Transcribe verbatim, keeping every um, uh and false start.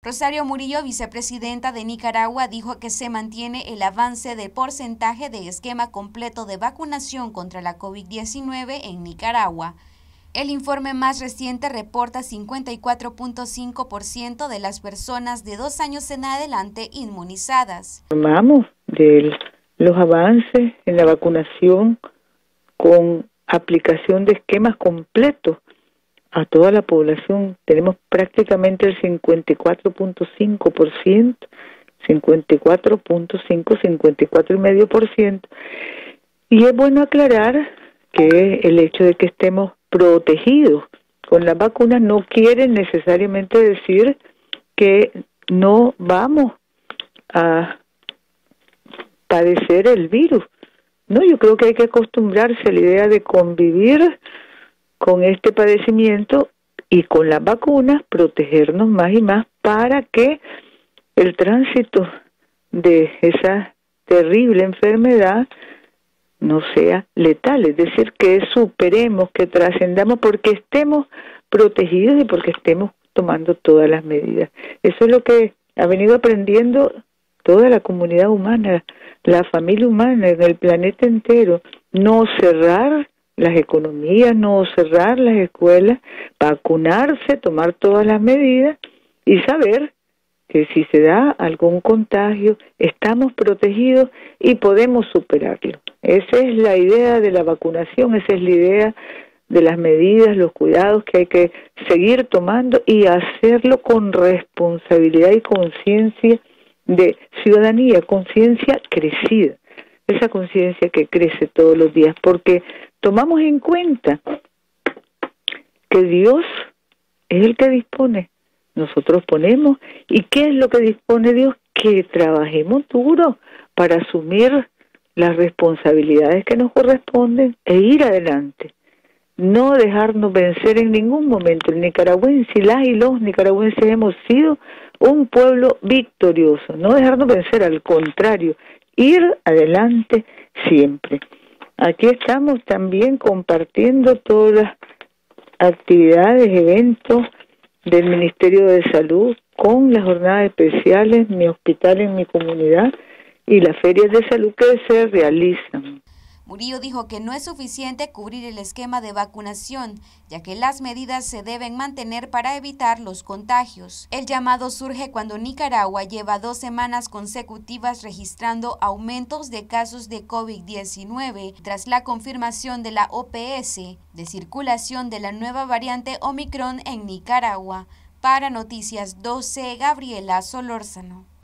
Rosario Murillo, vicepresidenta de Nicaragua, dijo que se mantiene el avance del porcentaje de esquema completo de vacunación contra la COVID diecinueve en Nicaragua. El informe más reciente reporta cincuenta y cuatro punto cinco por ciento de las personas de dos años en adelante inmunizadas. Informamos de los avances en la vacunación con aplicación de esquemas completos a toda la población. Tenemos prácticamente el cincuenta y cuatro punto cinco por ciento, cincuenta y cuatro punto cinco, cincuenta y cuatro punto cinco por ciento. Y es bueno aclarar que el hecho de que estemos protegidos con las vacunas no quiere necesariamente decir que no vamos a padecer el virus. No, yo creo que hay que acostumbrarse a la idea de convivir con este padecimiento y con las vacunas protegernos más y más para que el tránsito de esa terrible enfermedad no sea letal, es decir, que superemos, que trascendamos porque estemos protegidos y porque estemos tomando todas las medidas. Eso es lo que ha venido aprendiendo toda la comunidad humana, la familia humana en el planeta entero. No cerrar las economías, no cerrar las escuelas, vacunarse, tomar todas las medidas y saber que si se da algún contagio, estamos protegidos y podemos superarlo. Esa es la idea de la vacunación, esa es la idea de las medidas, los cuidados que hay que seguir tomando y hacerlo con responsabilidad y conciencia de ciudadanía, conciencia crecida, esa conciencia que crece todos los días, porque tomamos en cuenta que Dios es el que dispone. Nosotros ponemos, ¿y qué es lo que dispone Dios? Que trabajemos duro para asumir las responsabilidades que nos corresponden e ir adelante. No dejarnos vencer en ningún momento. El nicaragüense, las y los nicaragüenses hemos sido un pueblo victorioso. No dejarnos vencer, al contrario, ir adelante siempre. Aquí estamos también compartiendo todas las actividades, eventos del Ministerio de Salud con las jornadas especiales, mi hospital en mi comunidad y las ferias de salud que se realizan. Murillo dijo que no es suficiente cubrir el esquema de vacunación, ya que las medidas se deben mantener para evitar los contagios. El llamado surge cuando Nicaragua lleva dos semanas consecutivas registrando aumentos de casos de COVID diecinueve tras la confirmación de la O P S de circulación de la nueva variante Omicron en Nicaragua. Para Noticias doce, Gabriela Solórzano.